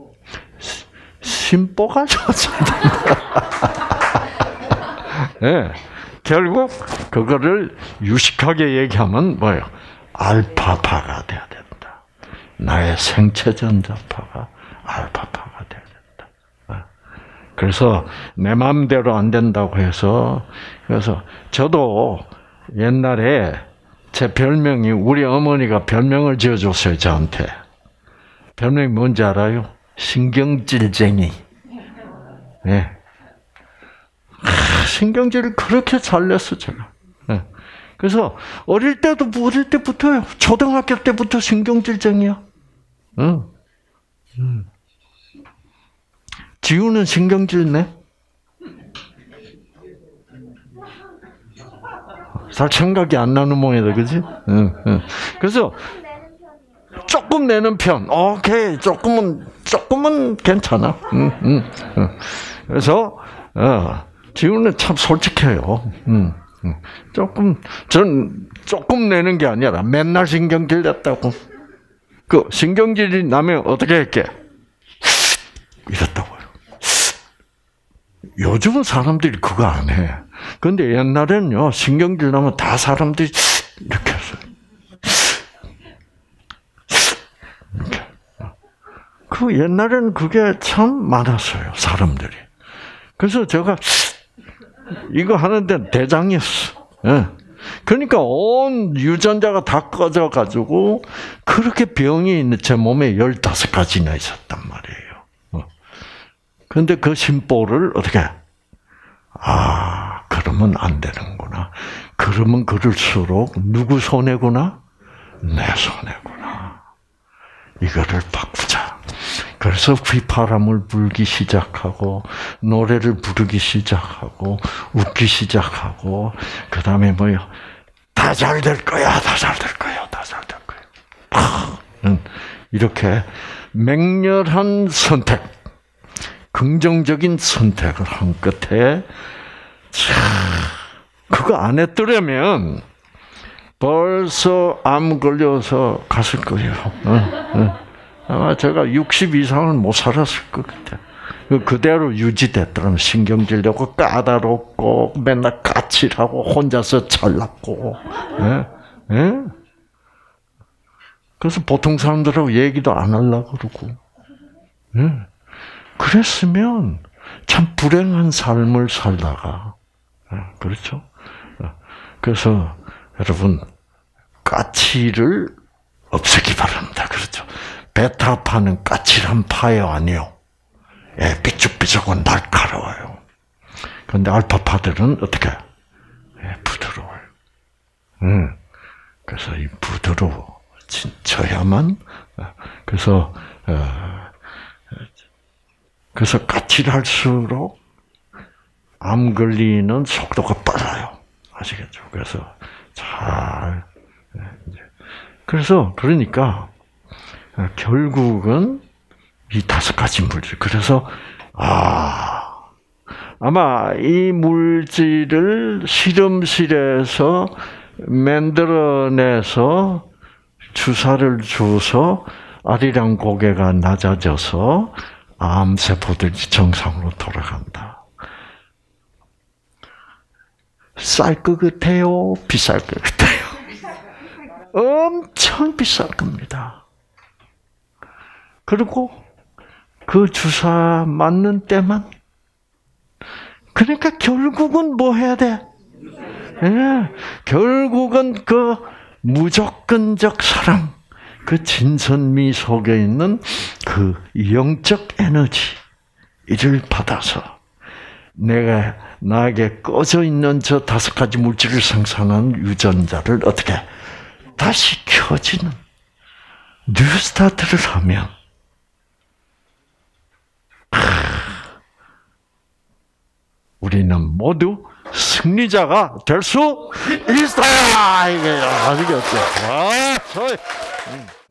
심보가 좋아져야 된다. 네. 결국 그거를 유식하게 얘기하면 뭐예요? 알파파가 돼야 된다. 나의 생체 전자파가 알파파가 돼야 된다. 그래서 내 마음대로 안 된다고 해서, 그래서 저도 옛날에 제 별명이, 우리 어머니가 별명을 지어줬어요, 저한테. 별명이 뭔지 알아요? 신경질쟁이. 네. 신경질을 그렇게 잘 냈어, 제가. 네. 그래서 어릴 때도, 어릴 때부터요. 초등학교 때부터 신경질쟁이야. 응. 응. 지우는 신경질 내? 잘 생각이 안 나는 모양이다, 그지? 응, 응. 그래서 조금 내는 편. 오케이, 조금은 조금은 괜찮아. 응, 응, 응. 그래서 어. 지우는 참 솔직해요. 음, 음. 조금, 전 조금 내는 게 아니라 맨날 신경질 냈다고. 그 신경질이 나면 어떻게 할게? 이랬다고요. 요즘은 사람들이 그거 안 해. 근데 옛날에는요, 신경질 나면 다 사람들이 이렇게 했어요. 이렇게. 그 옛날에는 그게 참 많았어요, 사람들이. 그래서 제가 이거 하는데 대장이었어. 예. 그러니까 온 유전자가 다 꺼져가지고 그렇게 병이 있는 제 몸에 열다섯 가지나 있었단 말이에요. 그런데 그 심보를 어떻게, 아, 그러면 안 되는구나. 그러면 그럴수록 누구 손해구나? 내 손해구나. 이거를 바꾸자. 그래서 휘파람을 불기 시작하고, 노래를 부르기 시작하고, 웃기 시작하고, 그 다음에 뭐요? 다 잘 될 거야, 다 잘 될 거야, 다 잘 될 거야. 이렇게 맹렬한 선택, 긍정적인 선택을 한 끝에, 참, 그거 안 했더라면 벌써 암 걸려서 갔을 거예요. 아마 제가 육십 이상은 못 살았을 것 같아. 그대로 유지됐더라면 신경질되고 까다롭고 맨날 까칠하고 혼자서 잘났고, 예? 예? 그래서 보통 사람들하고 얘기도 안 하려고 그러고, 예? 그랬으면 참 불행한 삶을 살다가, 예? 그렇죠? 그래서 여러분 까칠을 없애기 바랍니다. 그렇죠? 베타파는 까칠한 파요, 아니요? 예, 삐죽삐죽하고 날카로워요. 그런데 알파파들은 어떻게? 예, 부드러워요. 음, 그래서 이 부드러워져야만, 그래서, 어, 그래서 까칠할수록 암 걸리는 속도가 빨라요. 아시겠죠? 그래서 잘, 그래서, 그러니까, 결국은 이 다섯 가지 물질. 그래서, 아, 아마 이 물질을 실험실에서 만들어내서 주사를 줘서 아리랑 고개가 낮아져서 암세포들이 정상으로 돌아간다. 쌀 것 같아요? 비쌀 것 같아요? 엄청 비쌀 겁니다. 그리고 그 주사 맞는 때만. 그러니까 결국은 뭐 해야 돼? 예, 결국은 그 무조건적 사랑, 그 진선미 속에 있는 그 영적 에너지를 받아서 내가 나에게 꺼져 있는 저 다섯 가지 물질을 생산하는 유전자를 어떻게 다시 켜지는 뉴스타트를 하면 우리는 모두 승리자가 될 수 있다. 이게 아시겠죠? 아, 저희.